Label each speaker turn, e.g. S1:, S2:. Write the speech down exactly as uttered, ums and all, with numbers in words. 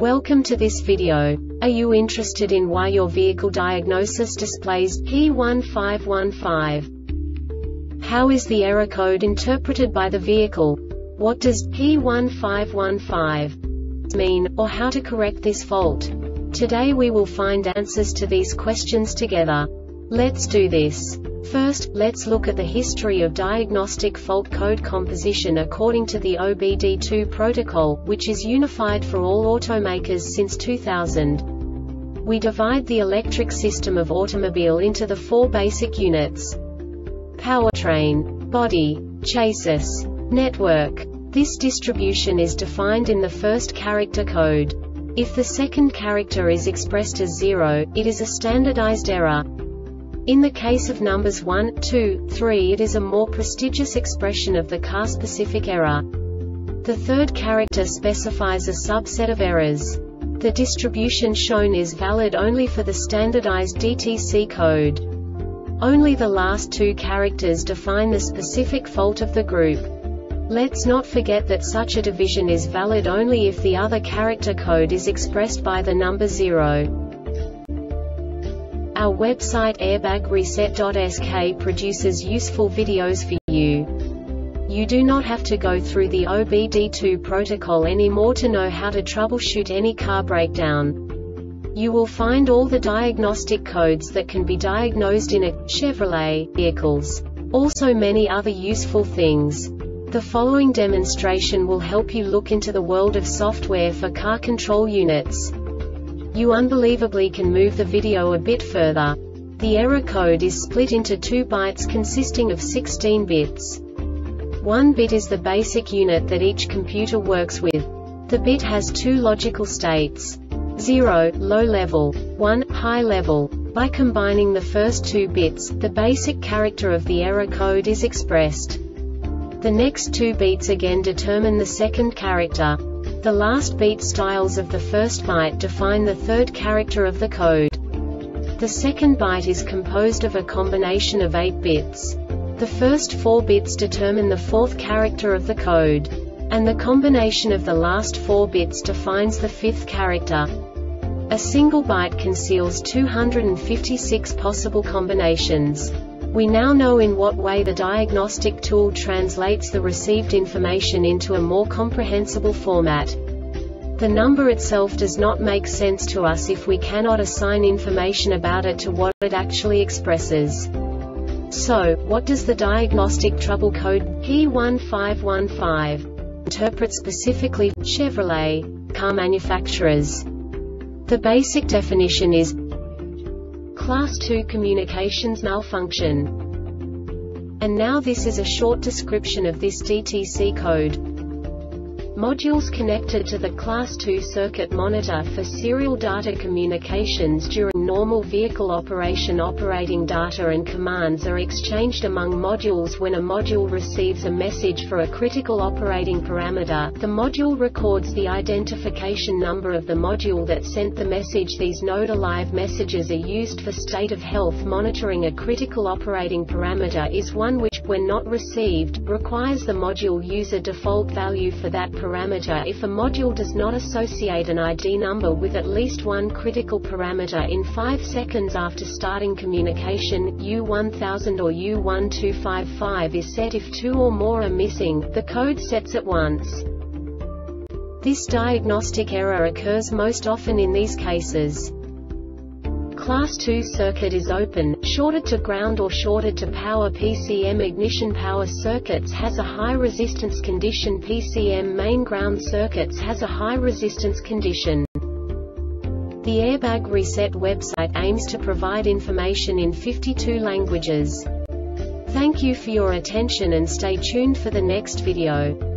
S1: Welcome to this video. Are you interested in why your vehicle diagnosis displays P one five one five? How is the error code interpreted by the vehicle? What does P one five one five mean, or how to correct this fault? Today we will find answers to these questions together. Let's do this. First, let's look at the history of diagnostic fault code composition according to the O B D two protocol, which is unified for all automakers since two thousand. We divide the electric system of automobile into the four basic units: powertrain, body, chassis, network. This distribution is defined in the first character code. If the second character is expressed as zero, it is a standardized error. In the case of numbers one, two, three, it is a more prestigious expression of the car-specific error. The third character specifies a subset of errors. The distribution shown is valid only for the standardized D T C code. Only the last two characters define the specific fault of the group. Let's not forget that such a division is valid only if the other character code is expressed by the number zero. Our website airbag reset dot S K produces useful videos for you. You do not have to go through the O B D two protocol anymore to know how to troubleshoot any car breakdown. You will find all the diagnostic codes that can be diagnosed in a Chevrolet vehicles. Also many other useful things. The following demonstration will help you look into the world of software for car control units. You unbelievably can move the video a bit further. The error code is split into two bytes consisting of sixteen bits. One bit is the basic unit that each computer works with. The bit has two logical states: zero, low level, one, high level. By combining the first two bits, the basic character of the error code is expressed. The next two beats again determine the second character. The last beat styles of the first byte define the third character of the code. The second byte is composed of a combination of eight bits. The first four bits determine the fourth character of the code. And the combination of the last four bits defines the fifth character. A single byte conceals two hundred fifty-six possible combinations. We now know in what way the diagnostic tool translates the received information into a more comprehensible format. The number itself does not make sense to us if we cannot assign information about it to what it actually expresses. So, what does the diagnostic trouble code P one five one five interpret specifically for Chevrolet car manufacturers? The basic definition is Class two communications malfunction. And now this is a short description of this D T C code. Modules connected to the Class two circuit monitor for serial data communications during normal vehicle operation. Operating data and commands are exchanged among modules. When a module receives a message for a critical operating parameter, the module records the identification number of the module that sent the message. These node-alive messages are used for state of health monitoring. A critical operating parameter is one which, when not received, requires the module use a default value for that parameter. If a module does not associate an I D number with at least one critical parameter in five seconds after starting communication, U one thousand or U one two five five is set. If two or more are missing, the code sets at once. This diagnostic error occurs most often in these cases: Class two circuit is open, shorted to ground or shorted to power. P C M ignition power circuits has a high resistance condition. P C M main ground circuits has a high resistance condition. The Airbag Reset website aims to provide information in fifty-two languages. Thank you for your attention and stay tuned for the next video.